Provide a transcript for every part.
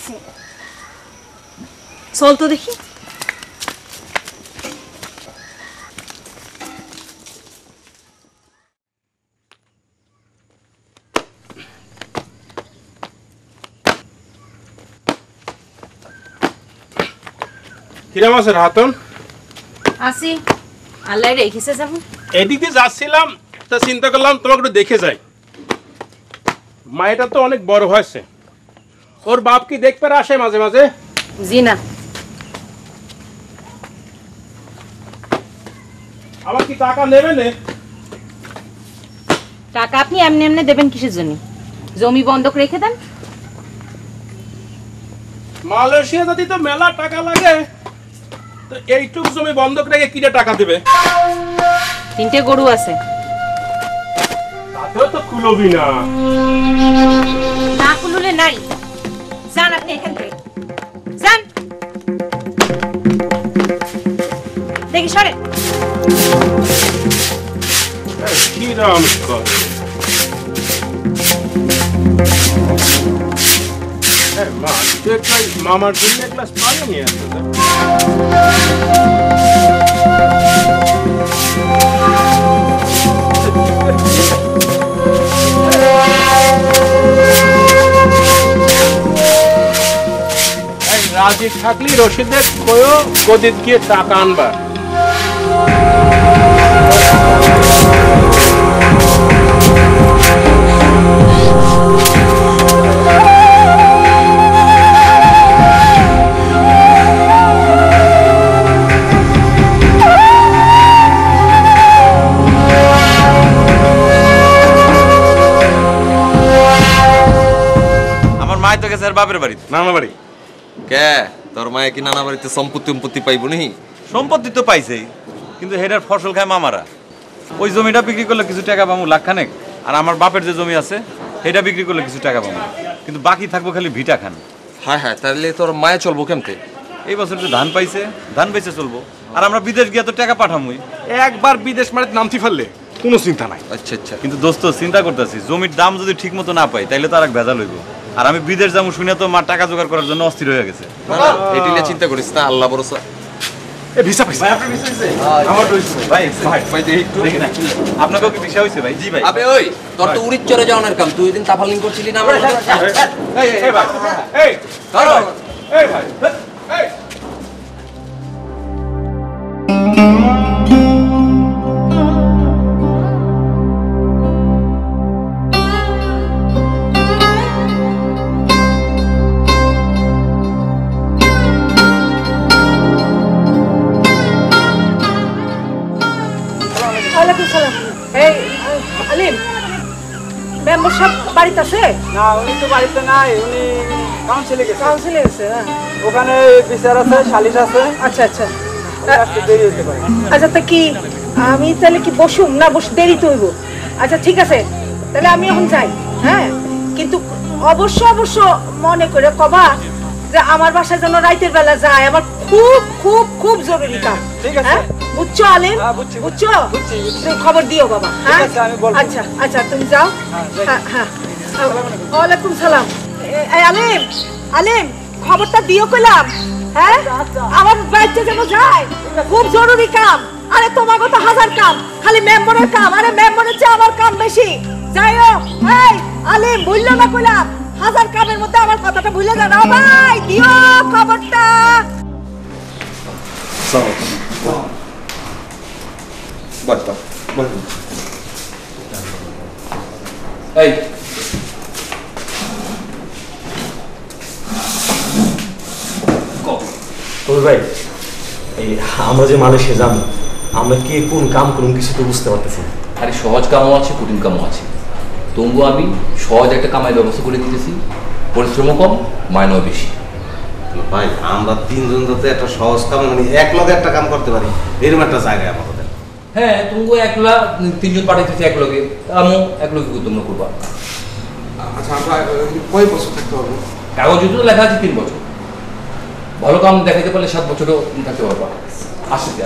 পাইছি। চল তো দেখি। কিরাম আছে রাতন? আসি, আল্লাহ রেখেছে যাব। এদিকে যাচ্ছিলাম তা চিন্তা করলাম তোমাকে একটু দেখে যাই। মায়েটা তো অনেক বড় হয়েছে, ওর বাপ কি দেখতে আসে মাঝে মাঝে? জি না। আবার কি টাকা নেবে না? টাকা আপনি এমনি এমনি দেবেন কিসের জন্য? জমি বন্ধক রেখে দেন। মালয়েশিয়া যদি তো মেলা টাকা লাগে, তো এইটুকু জমি বন্ধক রেখে কিনে টাকা দেবে? 3টে গরু আছে। তাতেও তো কুলবি না। না কুলুলে নাই। যান আপনি এখান থেকে যান। দেখি সরে। কিরাম করে মা, মামার জন্য এক গ্লাস পানি নিয়ে আসতে। রাজি থাকলি রশিদের কয়ও গদিত গিয়ে টাকা আনবার। বাপের বাড়ি নানা বাড়ি কে? তোর মায়ে কি নানা বাড়িতে সম্পত্তি পাইব নি? সম্পত্তি তো পাইছেই, কিন্তু হেডার ফসল খায় মামারা। ওই জমিটা বিক্রি করলে কিছু টাকা পাবো লাখখানেক, আর আমার বাপের যে জমি আছে সেটা বিক্রি করলে কিছু টাকা পাবো, কিন্তু বাকি থাকবো খালি ভিটা খান। হ্যাঁ হ্যাঁ, তাহলে তোর মায়ে চলবো কেমতে? এই বছর তো ধান পাইছে, ধান বেচে চলবো। আর আমরা বিদেশ গিয়ে তো টাকা পাঠামই। একবার বিদেশ মাটিতে নামতে ফেললে কোনো চিন্তা নাই। আচ্ছা আচ্ছা, কিন্তু দোস্ত চিন্তা করতেছি, জমির দাম যদি ঠিক মতো না পাই তাইলে তো আর এক ভেজাল হইব। আর আমি বিদেশ যাবো শুনে তো মা টাকা জোগাড় করার জন্য অস্থির হয়ে গেছে। এটি নিয়ে চিন্তা করিস না, আল্লাহ ভরসা। এ ভিসা পাইছে? ভাই আপনার ভিসা হইছে? আমার হইছে ভাই। ভাই দেখি না, আপনাকেও কি ভিসা হইছে ভাই? জি ভাই। আবে ওই, তোর তো উড়িদ চলে যাওয়ার কাম, তুই দিন তাফালিং করছিলি না আমার? এই ভাই, এই এই ভাই, এই মেম্বার সাহেব বাড়িতে আছে? না, উনি তো বাড়িতে নাই, উনি কাউন্সিলে গেছে। কাউন্সিলে গেছে? ওখানে বিচার আছে, সালিশ আছে। আচ্ছা আচ্ছা, একটু দেরি হতে পারে। আচ্ছা তা কি আমি তাহলে কি বসুম না দেরি তো হইব? আচ্ছা ঠিক আছে, তাহলে আমি এখন যাই। হ্যাঁ, কিন্তু অবশ্য অবশ্য মনে করে কবা যে আমার বাসায় যেন রাতের বেলা যায়, আমার খুব খুব খুব জরুরি কাজ। ঠিক আছে, বুঝছো আলিম? বুঝছো? তুমি খবর দিও বাবা। হ্যাঁ আচ্ছা আচ্ছা, তুমি যাও। হ্যাঁ হ্যাঁ, ওয়ালাইকুম সালাম। আলিম আলিম, খবরটা দিও কইলাম। হ্যাঁ, আমার বাচ্চা যেন যায়, খুব জরুরি কাম। আরে তোমাকে তো হাজার কাম, খালি মেম্বারের কাম। আরে মেম্বারের চেয়ে আমার কাম বেশি। যাইও। এই আলিম, ভুললো না কইলাম, হাজার কামের মধ্যে আমার কথাটা ভুলে যাও না ভাই। দিও খবরটা। এই ভাই, এই আমরা যে মালয়েশিয়া যাবো, আমরা কি কোন কাম করুন কিছু তো বুঝতে পারতেছি না। আরে সহজ কামও আছে, কঠিন কামও আছে। তবু আমি সহজ একটা কামাই ব্যবস্থা করে দিতেছি, পরিশ্রমও কম, মাইনেও বেশি। ভাই আমরা তিনজন যাতে একটা সহজ কাম, মানে এক লগে একটা কাম করতে পারি, এরকম একটা জায়গায় আমাদের। হ্যাঁ, তুমি একলা তিনজন পাঠাইতেছি এক লগে, আমিও এক লগে তোমরা করবা। আচ্ছা, আমরা কয় বছর থাকতে হবে? কাগজে তো লেখা আছে 3 বছর। ভালো কাম দেখাইতে পারলে 7 বছরও থাকতে পারবা। আসতে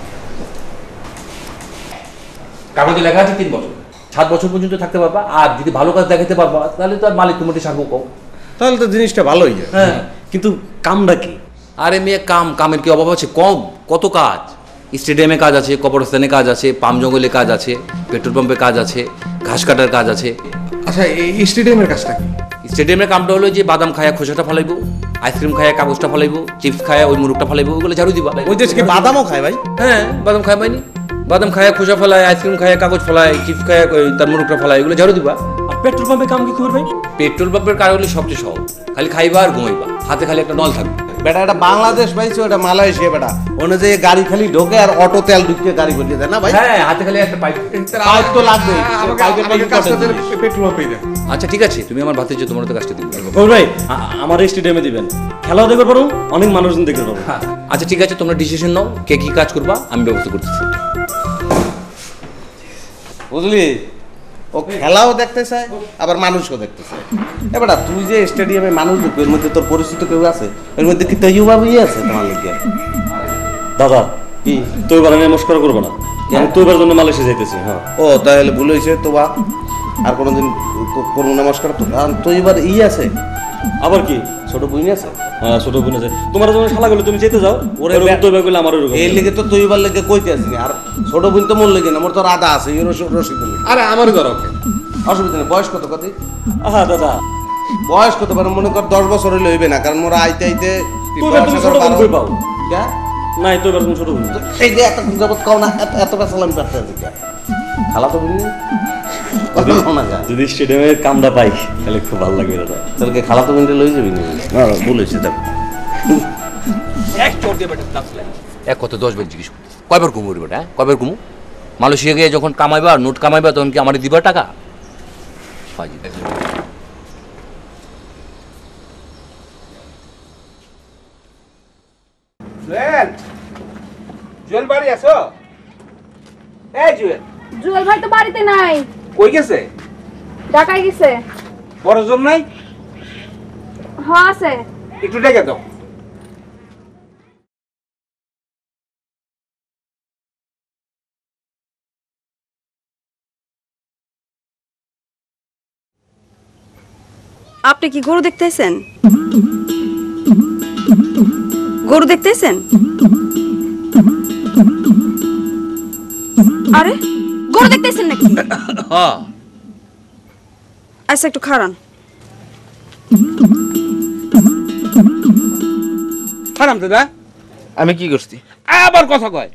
কাগজে লেখা আছে 3 বছর, 7 বছর পর্যন্ত থাকতে পারবা। আর যদি ভালো কাজ দেখাতে পারবা তাহলে তো আর মালিক তোমাকে সারবো কম। তাহলে তো জিনিসটা ভালোই। হ্যাঁ, কিন্তু কামটা কি? আরে মেয়ে কামের কি অভাব আছে? কত কাজ, স্টেডিয়ামে কাজ আছে, কবরস্থানে কাজ আছে, পাম জঙ্গলে কাজ আছে, পেট্রোল পাম্পে কাজ আছে, ঘাস কাটার কাজ আছে। আচ্ছা এই স্টেডিয়ামের কাজটা কি? স্টেডিয়ামের কামটা হলো যে বাদাম খায়া খোসাটা ফলাইবো, আইসক্রিম খায়া কাগজটা ফলাইবো, চিপস খায়া ওই মুরুখটা ফলাইবো, ওইগুলো ঝাড়ু দিবা। ওই দেশকে বাদামও খায় ভাই? হ্যাঁ, বাদাম খায় পাইনি, বাদাম খায়া খোসা ফলায়, আইসক্রিম খায়া কাগজ ফলায়, চিপস খায়া তার মুরুখটা ফলায়, এগুলো ঝাড়ু দিবা। আর পেট্রোল পাম্পে কাম কি করবে? পেট্রোল পাম্পের কাজ হলো সবচেয়ে সহজ, খালি খাইবা আর ঘুমাইবা, হাতে খালি একটা নল থাকবে। বেটা এটা বাংলাদেশ পাইছো, এটা মালয়েশিয়া বেটা। অনুযায়ী গাড়ি খালি ঢোকে আর অটো তেল ঢুকিয়ে গাড়ি বলিয়ে দেয় না ভাই? হ্যাঁ, হাতে খালি একটা পাইপ। পাইপ তো লাগবে। পেট্রোল পাম্পে দেন। আচ্ছা ঠিক আছে, তুমি আমার ভাতে যে তোমার তো কাজটা দিবে। ওই ভাই আমার স্টেডিয়ামে দিবেন, খেলাও দেখতে পারো, অনেক মানুষজন দেখতে পারো। আচ্ছা ঠিক আছে, তোমরা ডিসিশন নাও কে কি কাজ করবা, আমি ব্যবস্থা করতেছি। বুঝলি, ও খেলাও দেখতে চায় আবার মানুষও দেখতে চায়। এবারে তুই যে স্টেডিয়ামে মানুষ দেখবি, এর মধ্যে তোর পরিচিত কেউ আছে? এর মধ্যে কি তৈরি ভাবেই আছে তোমার লিগে? দাদা কি তুই এবার আমি মস্করা করবো না, আমি তো এবার জন্য মালয়েশিয়া যাইতেছি। হ্যাঁ। ও তাহলে ভুল হয়েছে তো বা, আর কোনোদিন করবো নমস্কার। তো এবার আছে আবার কি ছোট বইনি আছে? হ্যাঁ, ছোট বোন আছে। তোমার যখন শালা গেলে তুমি যেতে যাও, ওরে তো এবার গেলে আমার এই লেগে তো তুই এবার লেগে কইতে আসিনি। আর ছোট বোন তো মন লেগে না, মোর তো রাধা আছে রসিদ। আরে আমার ঘর ওকে, অসুবিধা নেই। বয়স কত কত? হ্যাঁ দাদা, বয়স কত পারে? মনে কর 10 বছর হইলে হইবে না, কারণ মোরা আইতে আইতে তুই এবার তুমি ছোট বোন কই পাও? কে? নাই তো এবার তুমি ছোট বোন। এই যে এত জগৎ কাও না, এত বেসালাম করতে আছে কে? খালা তো বুঝলি না যা। যদি স্টেডিয়ামের কামটা পাই তাহলে খুব ভালো লাগবে দাদা। তাহলে কি খালা তো মিনটে লই যাবি না? না বলেছি দেখ, এক চোর দিয়ে বেটা ক্লাস এক কত 10 বার জিজ্ঞেস করতে কয়বার ঘুমু রে বেটা, কয়বার ঘুমু? মালয়েশিয়া গিয়ে যখন কামাইবা, নোট কামাইবা, তখন কি আমারে দিবা টাকা? ফাজি। জুয়েল বাড়ি আছো? এই জুয়েল। জুয়েল ভাই তো বাড়িতে নাই, কই গেছে? ঢাকায় গেছে। বড়জন নাই? হ্যাঁ আছে। একটু ডেকে দাও। আপনি কি গরু দেখতেছেন? গরু দেখতেছেন? আরে গরু দেখতেছেন নাকি? হ্যাঁ। আচ্ছা একটু খারান। হারাম দাদা, আমি কি করছি? আবার কথা কয়।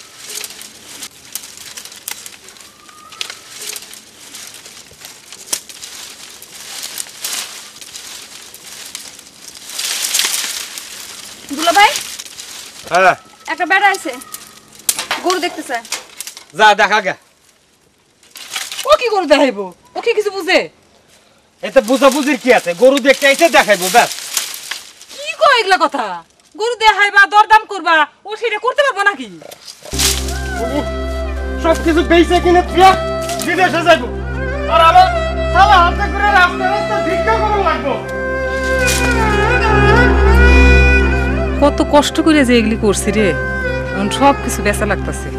দুলা ভাই, হ্যাঁ একটা বেড়া আছে, গরু দেখতেছে। যা দেখা গে। ও কি গরু দেখাইবো? ও কি কিছু বুঝে? এতে বুঝাবুঝির কি আছে? গরু দেখতে এসে দেখাইবো ব্যাস। কি কয় এগুলা কথা? গরু দেখাইবা, দরদাম করবা, ও সেটা করতে পারবো নাকি? সবকিছু বেঁচে কিনে ফিরে বিদেশে যাইবো, আর আমার তালা হাতে করে রাস্তা রাস্তা ভিক্ষা করা লাগবো। কত কষ্ট করে যে এগুলি করছি রে, এখন সব কিছু বেচা লাগতেছে।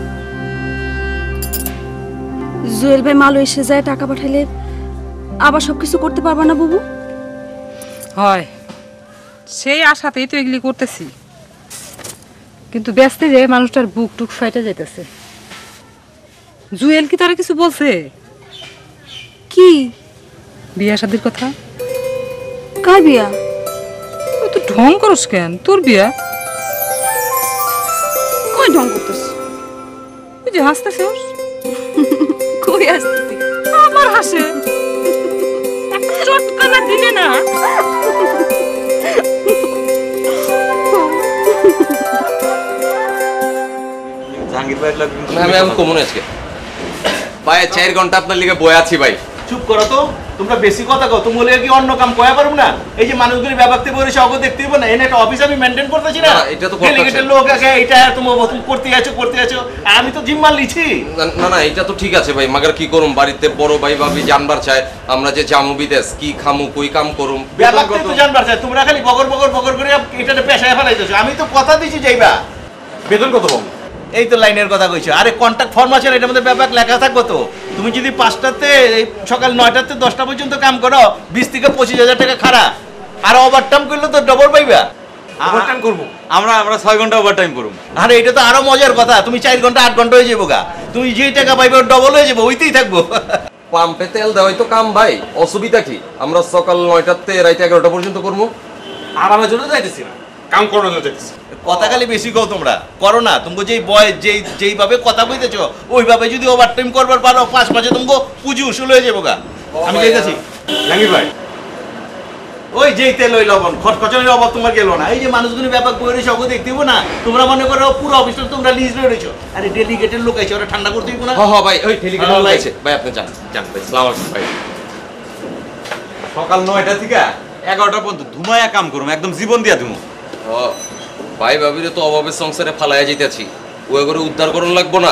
জুয়েল ভাই মালয়েশিয়া যায় টাকা পাঠাইলে আবার সবকিছু করতে পারবা না বাবু? হয়, সেই আশাতেই তো এগুলি করতেছি, কিন্তু ব্যস্ত যে মানুষটার বুক টুক ফাইটে যাইতেছে। জুয়েল কি তারা কিছু বলছে? কি বিয়া শাদির কথা? কার বিয়া? ও তো ঢং করস কেন? তোর বিয়া। কই ঢং করতেছ? ওই যে হাসতেছিস। কই আসতেছি? আবার হাসে, চটকানা দিলে না। জাহাঙ্গীর ভাই লাগবে। আমি এখন কমনে আজকে প্রায় 4 ঘন্টা আপনার লিগে বয়ে আছি ভাই। চুপ করো তো, তোমরা বেশি কথা কও। তুমি বলে কি অন্য কাম কয়া পারবো না? এই যে মানুষগুলি ব্যাপারতে বলেছে অগো দেখতে দিব না, এনে একটা অফিস আমি মেইনটেইন করতেছি না। এটা তো ডেলিগেটের লোক আছে, এটা তুমি করতে আছো, আমি তো জিম্মাল লিছি। না না, এটা তো ঠিক আছে ভাই, মাগার কি করুম? বাড়িতে বড় ভাই ভাবি জানবার চায় আমরা যে জামু বিদেশ, কি খামু, কই কাম করুম, ব্যাপারতে তো জানবার চাই। তোমরা খালি বগর করে এটাতে পেশায় ফেলাইতেছো। আমি তো কথা দিছি যাইবা। বেতন কত পাবো? এই তো লাইনের কথা কইছো। আরে কন্ট্রাক্ট ফর্ম আছে, এটার মধ্যে ব্যাপার লেখা থাকবো তো। তুমি যদি 5টাতে সকাল 9টাতে 10টা পর্যন্ত কাম করো, 20 থেকে 25,000 টাকা খাড়া। আর ওভারটাইম করলে তো ডবল পাইবা। ওভারটাইম করবো আমরা 6 ঘন্টা ওভারটাইম করব। আরে এটা তো আরো মজার কথা, তুমি 4 ঘন্টা 8 ঘন্টা হয়ে যাবো গা, তুমি যে টাকা পাইবে ডবল হয়ে যাবো, ওইতেই থাকবো। পাম্পে তেল দেওয়াই তো কাম ভাই, অসুবিধা কি? আমরা সকাল 9টাতে রাইতে 11টা পর্যন্ত করবো। আরামের জন্য যাইতেছি না, কাম করানোর জন্য যাইতেছি। কথা খালি বেশি কও তোমরা, করো না। তুমি যেই বয় যেইভাবে কথা কইতেছো ওইভাবে যদি ওভারটাইম করবার পারো 5 মাসে তুমি পুঁজি উসুল হয়ে যাবো গা। আমি যাইতেছি জাহাঙ্গীর ভাই। ওই যেই তেল ওই লবণ খরচের অভাব তোমার গেল না। এই যে মানুষগুলো ব্যাপার করে সব দেখতেইব না, তোমরা মনে করো পুরো অফিসটা তোমরা লিজ রয়েছো। আরে ডেলিগেটেড লোক আছে, ওরা ঠান্ডা করতে দিব না। হ্যাঁ ভাই, ওই ডেলিগেটেড লোক আছে ভাই, আপনি যান ভাই। সালাম আলাইকুম ভাই। সকাল 9টা থেকে 11টা পর্যন্ত ধুমায়া কাম করুম, একদম জীবন দিয়া দিমু। ভাই ভাবিরে তো অভাবের সংসারে ফালাইয়া যাইতেছি, ওই করে উদ্ধার করুন লাগবো না।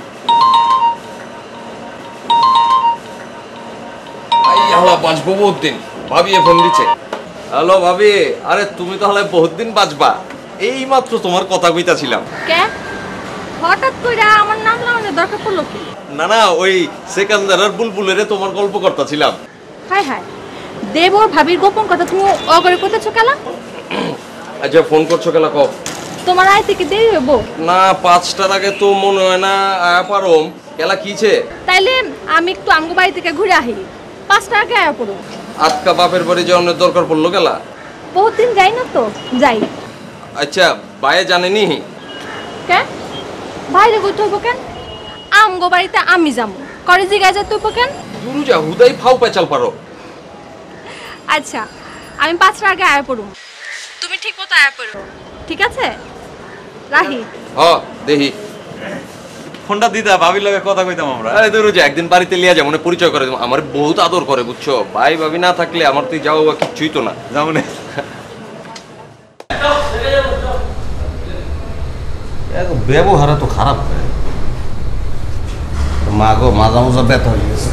বাঁচবো বহুত দিন, ভাবি ফোন দিচ্ছে। হ্যালো ভাবি, আরে তুমি তাহলে বহুত দিন বাঁচবা, এই মাত্র তোমার কথা কইতাছিলাম। কে হঠাৎ করে আমার নাম লাগানোর দরকার পড়লো কি? না না, ওই সেকান্দারের বুলবুলেরে তোমার গল্প করতেছিলাম। হায় হায়, দেব ভাবির গোপন কথা তুমি অগরে করতেছো কেলা? আচ্ছা ফোন করছো কেলা কও? তোমার আয় থেকে দেরি হইব না, 5টার আগে তো মনে হয় না আয়া পারম। কেলা কিছে? তাইলে আমি একটু আমগো বাড়ি থেকে ঘুরে আহি, 5টা আগে আয়া পড়ো। আজকা বাপের বাড়ি যাওয়ার দরকার পড়লো কেলা? বহুত দিন যাই না তো, যাই। আচ্ছা বাইরে জানেনি কে বাইরে কইতে হইব কেন? আমগো বাড়িতে আমি যাবো, করে জিগা যেতে হইব কেন? দূর যা, হুদাই ফাও পেঁচাল পারো। আচ্ছা আমি 5টা আগে আয়া পড়ুম, তুমি ঠিক মতো আয়া পড়ো, ঠিক আছে? রাহি। হ্যাঁ দেখি ফোনটা দিতা, ভাবির লগে কথা কইতাম আমরা। আরে দূর যা, একদিন বাড়িতে লিয়া যা, মানে পরিচয় করে দেবো। আমার বহুত আদর করে বুঝছো, ভাই ভাবি না থাকলে আমার তুই যাও বা কিচ্ছুই তো না। যাও না, ব্যবহার তো খারাপ। মা গো, মাজা মাজা ব্যথা হয়ে গেছে।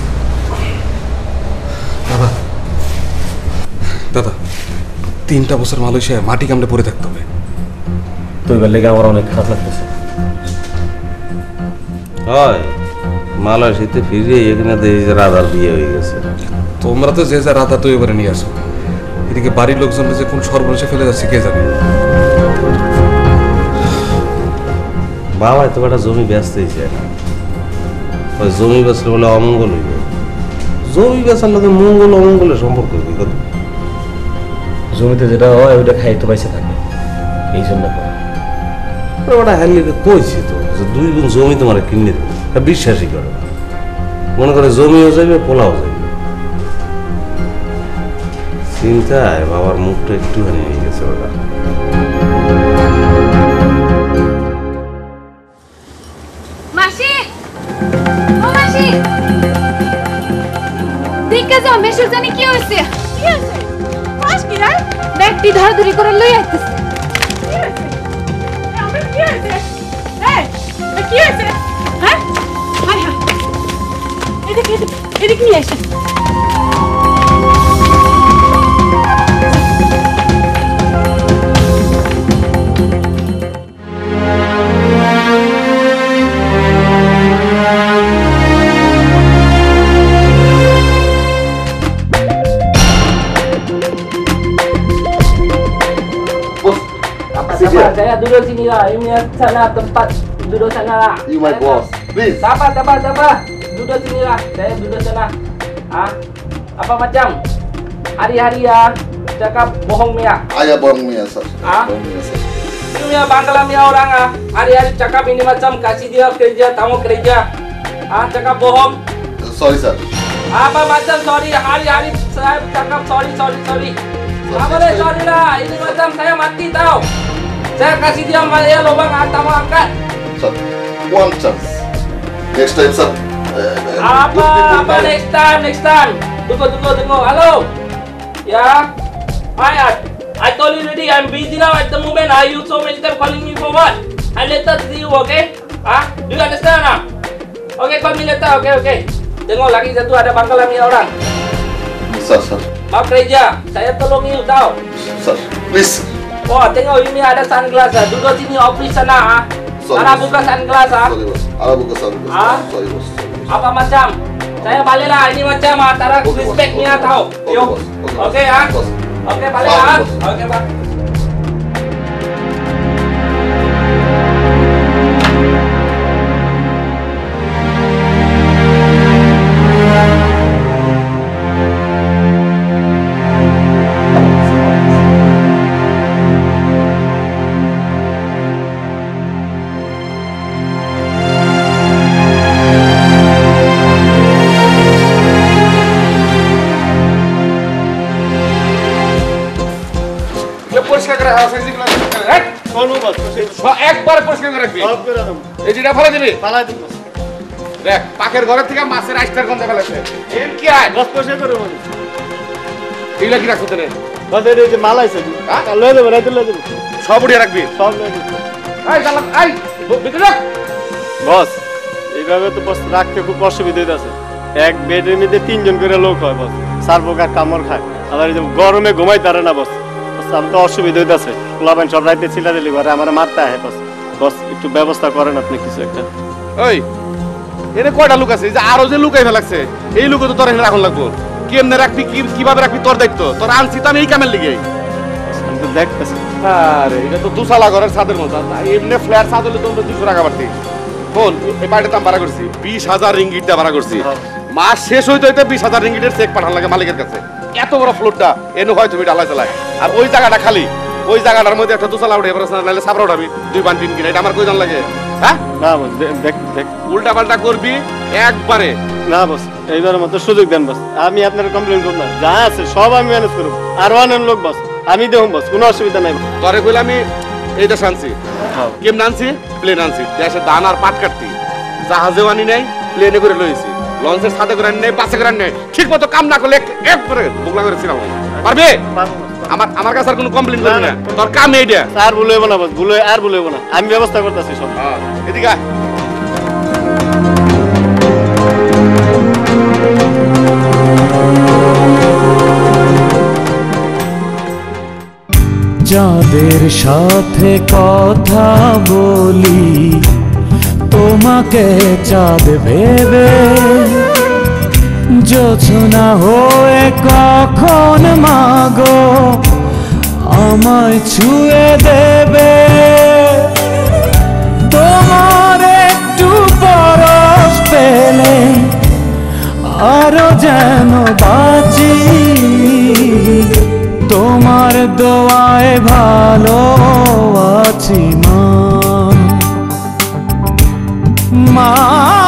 দাদা 3টা বছর মালয়েশিয়ায় মাটি কামড়ে পড়ে থাকতে হবে। তো এবার লেগে আমার অনেক খারাপ লাগতেছে। হয় মালয়েশিয়াতে ফিরে এখানে দেখি যে রাধার বিয়ে হয়ে গেছে। তোমরা তো যে যা রাধা তৈরি করে নিয়ে আসো, এদিকে বাড়ির লোকজন যে কোন সর্বনাশে ফেলে যাচ্ছে কে জানে। বাবা তো একটা জমি ব্যস্ত হয়েছে, ওই জমি বেচলে বলে অমঙ্গল হইবে। জমি বেচার লোকে মঙ্গল অমঙ্গলের সম্পর্ক কি কত? জমিতে যেটা হয় ওইটা খাই তো পয়সা থাকে, এই জন্য ওটা হ্যান্ডলিকে কইছি তো যে 2 গুণ জমি তোমার কিনে দেবো, বিশ্বাসই করে না। মনে করে জমিও যাইবে, পোলাও যাইবে। চিন্তায় বাবার মুখটা একটুখানি হয়ে গেছে ওটা। মাসি, ও মাসি, দেখে যাও মেশুর জানি কি হইছে। কি হইছে? মাস কি রে? ব্যাগটি ধরাধরি করে লই আইতেছে। কি হইছে? আমার কি হইছে? এই, কি হইছে? হ্যাঁ? Hi hi. এদিকে নিয়ে আসেন। Saya duduk sini lah. Ini sana tempat duduk sana lah. You my boss, please. Sabar. Duduk sini lah. Saya duduk sana. Ah, apa macam? Hari-hari ya cakap bohong ya. Ayah bohong ya, sir. Ah, ini ya Bangla ya orang ah. Hari-hari cakap ini macam kasih dia kerja, tamu kerja. Ah, cakap bohong. Sorry, sir. Apa macam sorry? Hari-hari saya cakap sorry. Apa boleh sorry lah. Ini macam saya mati tahu. Saya kasih dia ya lubang tamu angkat. Sir, one chance. Next time, sir. Apa next time? Tunggu. Halo. Ya. I told you already. I'm busy now at the moment. You so many times calling me for what? I later see you, okay? Do you understand now? Okay, call me later. Okay. Tengok lagi satu ada Bangla ni orang. Sir. Mau kerja. Saya tolong you tahu. Sir, please. Oh, tengok ini ada sunglass. Duduk sini office sana. Sana buka sunglass. Sorry, boss. I'll buka sunglass. Sorry, boss. Apa macam? Saya balik lah. Ini macam Tara respect niya tahu. Yo. Okay, Okay, balik ah. Okay, Pak. পরিষ্কার করে হাওয়া size গুলো রাখ কোন বাস একবার পরিষ্কার করে রাখবি সব করে দাও এই যেটা ফেলে দিবি পালাই দিব দেখ পাকের ঘরের থেকে মাছের আইসটার গন্ধ ফেলেছে এর কি আয় বাস পরিষ্কার করে মানে এগুলা কি রাখতে রে বাস এই যে মাল আইছে লয়ে দেব রাইতে লয়ে দেব সব উড়িয়ে রাখবি সব লয়ে দেব আই চালা আই ভিতরে রাখ বস এইভাবে তো বস রাখতে খুব অসুবিধা হইতাছে এক বেডের মধ্যে তিনজন করে লোক হয় বস চার প্রকার কামড় খায় আবার এই যে গরমে ঘুমাইতে পারে না বস আমি তো অসুবিধা হইতাছে পোলাবেন সব রাইতে চিল্লা দিলি ঘরে আমার মারতে আহে বস বস একটু ব্যবস্থা করেন আপনি কিছু একটা ওই এনে কয়টা লোক আছে যে আরো যে লুকাই ফেলাছে এই লোক তো তোর এখানে রাখুন লাগবো কেমনে রাখবি কিভাবে রাখবি তোর দায়িত্ব তোর আনছি তো আমি এই কামের লিগে আমি তো দেখতেছি আরে এটা তো দুসালা ঘরের ছাদের মতো এমনি ফ্ল্যাট ছাদ হলে তোমরা 200 টাকা বাড়তি ফোন এই বাড়িটার দাম ভাড়া করছি 20,000 রিঙ্গিট দিয়ে ভাড়া করছি মাস শেষ হইতে হইতে 20,000 রিঙ্গিটের চেক পাঠান লাগে মালিকের কাছে এত বড় ফ্লোরটা এনে হয় তুমি ডালাই চালায় আর ওই জায়গাটা খালি ওই জায়গাটার মধ্যে একটা দুসালা উঠে এবার নাহলে সাবরা উঠাবি 2 বান 3 কিনা এটা আমার কই জান লাগে হ্যাঁ না বস দেখ দেখ উল্টা পাল্টা করবি একবারে না বস এইবারের মতো সুযোগ দেন বস আমি আপনার কমপ্লেন করব না যা আছে সব আমি ম্যানেজ করব আর অনেক লোক বস আমি দেখুন বস কোনো অসুবিধা নাই তোরে কইলে আমি এইটা আনছি কেম আনছি প্লেন আনছি দেশে দান আর পাট কাটতি জাহাজেও আনি নাই প্লেনে করে লইছি লঞ্চের সাথে করে আনি নাই বাসে করে আনি নাই ঠিক মতো কাম না করলে একবারে বুকলা করে ছিলাম পারবে আমার কাছে আর কোনো কমপ্লেন করবি না তোর কাম এইটা আর ভুল হইব না বস ভুল আর ভুল হইব না আমি ব্যবস্থা করতেছি সব এদিকে আয় যাদের সাথে কথা বলি তোমাকে চাঁদ ভেবে জোছনা হয়ে কখন মাগো আমায় ছুঁয়ে দেবে তোমার একটু পরশ পেলে আরো যেন বাঁচি তোমার দোয়ায় ভালো আছি মা